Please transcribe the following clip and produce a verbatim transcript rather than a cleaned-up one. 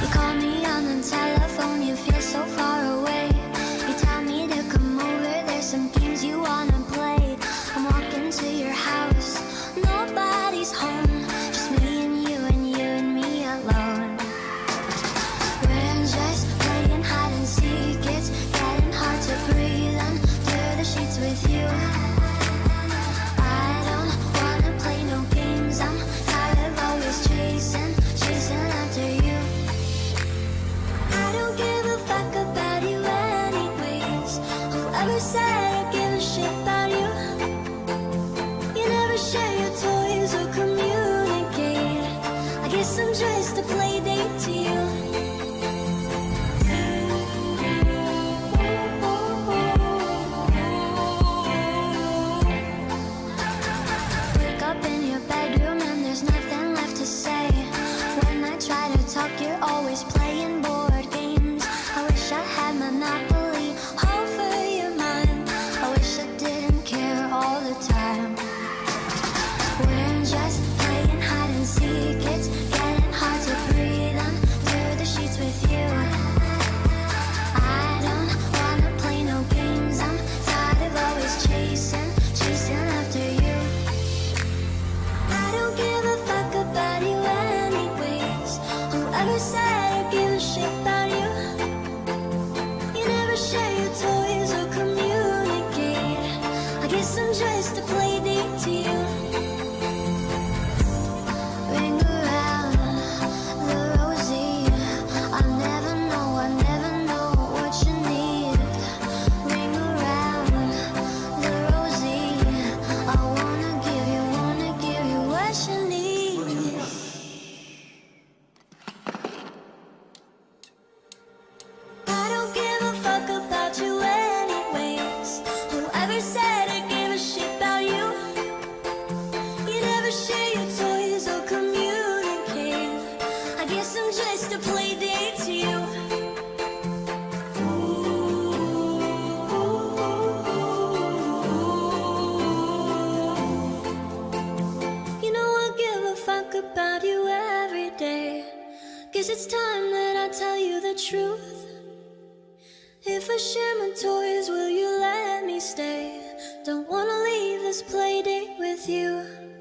You call me on the telephone, you feel so far away. You tell me to come over, there's some games you wanna play. I'm walking to your house, nobody's home, just me and you and you and me alone. We're just playing hide and seek, it's getting hard to breathe under the sheets with you. I don't wanna play no games, I'm tired of always chasing, chasing after you. I don't give a fuck about you anyways. Whoever said I give a shit about you? You never share your toys or communicate. I guess I'm just a play date to you. Wake up in your bedroom and there's nothing left to say. When I try to talk, you're always playing board games. I wish I had Monopoly over your mind. I wish I didn't care all the time. We're just playing hide and seek, it's getting hard to breathe under the sheets with you. I don't wanna play no games, I'm tired of always chasing, chasing after you. I don't give a fuck about you anyways. Whoever said I give a shit about you? You never share your toys or communicate. I guess I'm just a play date to you. Ring around the rosy, I never know, I never know what you need. Ring around the rosy, I wanna give you, wanna give you what you need. I don't give a fuck about you anyways. Whoever said I give a shit about you? You never share your toys or communicate. I guess I'm just a play date to you. You know I give a fuck about you every day. Guess it's time that I tell you the truth. If I share my toys, will you let me stay? Don't wanna leave this play date with you.